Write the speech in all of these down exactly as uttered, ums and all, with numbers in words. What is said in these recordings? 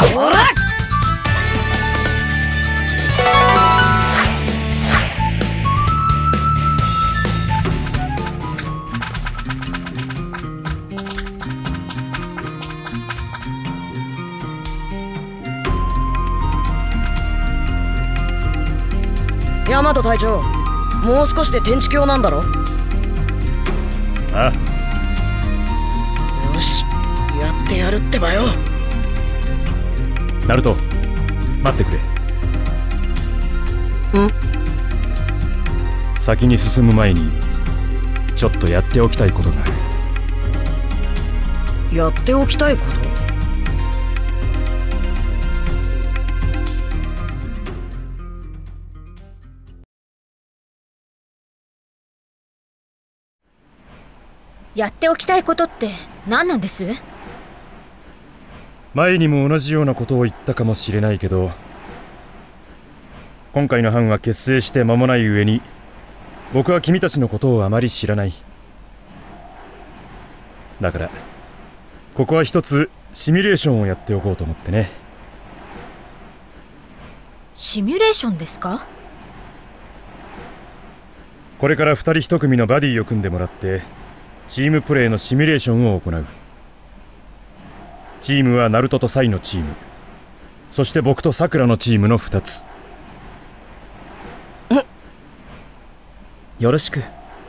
ほら大和隊長、もう少しで天地橋なんだろ。 ああ、よし、やってやるってばよ。 ナルト、待ってくれ。 ん？ 先に進む前にちょっとやっておきたいことがある。 やっておきたいこと？ やっておきたいことって何なんです？ 前にも同じようなことを言ったかもしれないけど、今回の班は結成して間もない上に僕は君たちのことをあまり知らない。だからここは一つシミュレーションをやっておこうと思ってね。 シミュレーションですか？ これから二人一組のバディを組んでもらってチームプレーのシミュレーションを行う。チームはナルトとサイのチーム、そして僕とサクラのチームのふたつ。よろしく。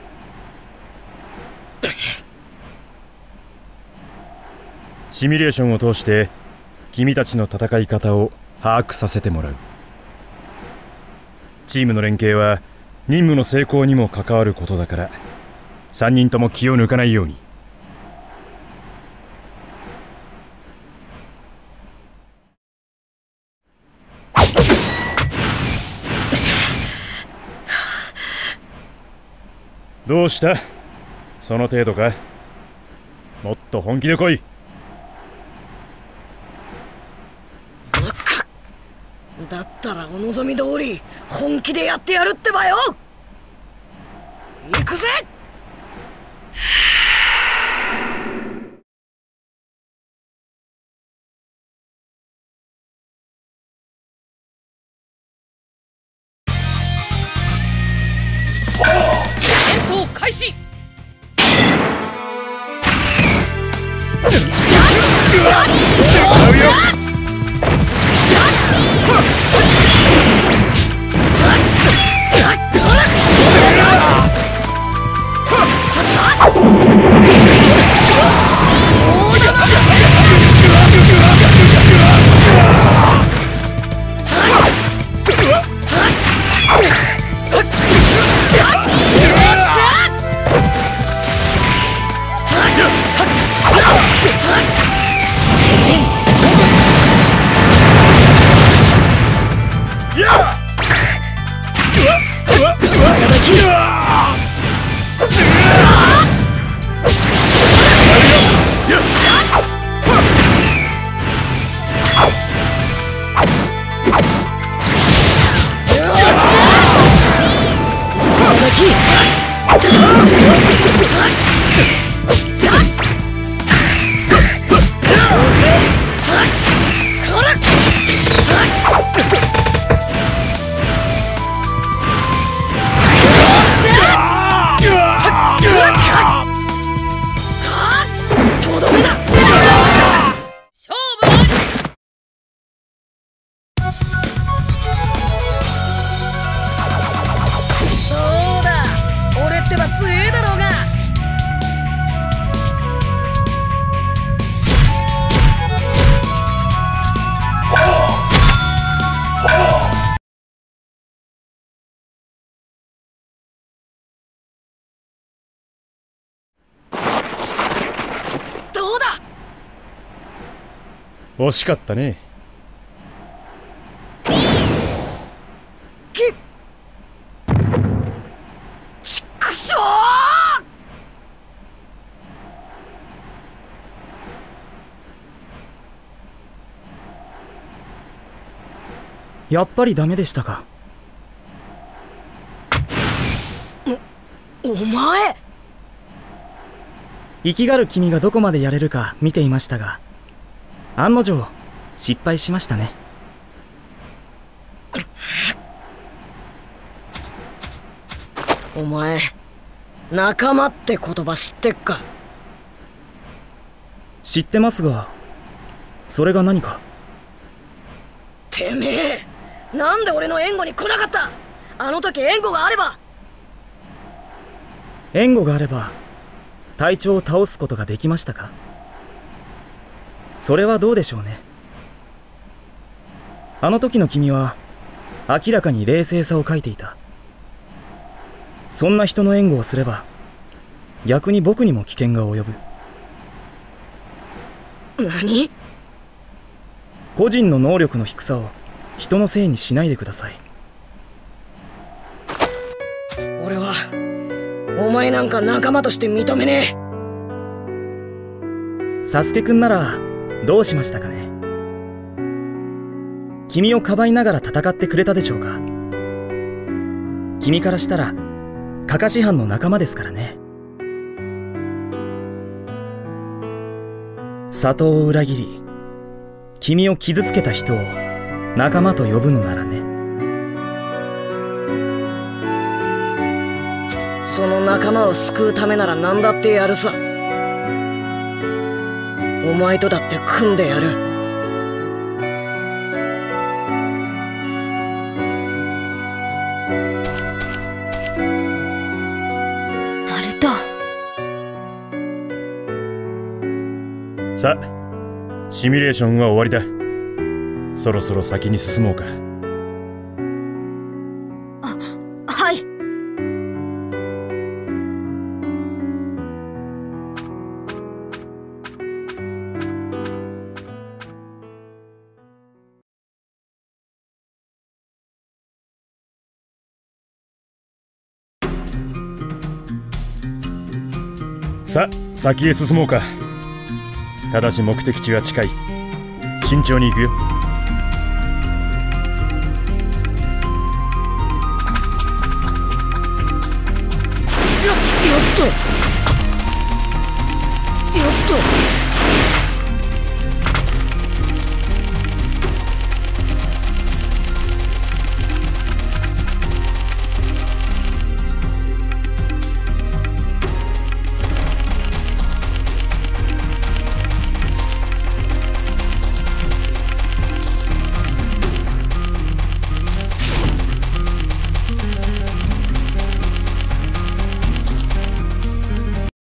シミュレーションを通して君たちの戦い方を把握させてもらう。チームの連携は任務の成功にも関わることだから、さんにんとも気を抜かないように。どうした？その程度か？もっと本気で来い。 だったらお望み通り本気でやってやるってばよ。行くぜ。戦闘開始。 惜しかったね。 きっちくしょう。やっぱりダメでしたか。 お、お前生きがる君がどこまでやれるか見ていましたが、案の定失敗しましたね。 お前、仲間って言葉知ってっか？ 知ってますが、それが何か？ てめえ、なんで俺の援護に来なかった？あの時援護があれば。 援護があれば隊長を倒すことができましたか？それはどうでしょうね。あの時の君は明らかに冷静さを欠いていた。そんな人の援護をすれば逆に僕にも危険が及ぶ。 何？ 個人の能力の低さを人のせいにしないでください。 俺はお前なんか仲間として認めねえ。サスケくんならどうしましたかね。君をかばいながら戦ってくれたでしょうか。君からしたらカカシ班の仲間ですからね。里を裏切り君を傷つけた人を仲間と呼ぶのならね。 その仲間を救うためなら何だってやるさ。お前とだって組んでやる。 ナルト。 さあ、シミュレーションは終わりだ。そろそろ先に進もうか。 あ、はい。 さあ、先へ進もうか。ただし目的地は近い。慎重に行くよ。 や、やった。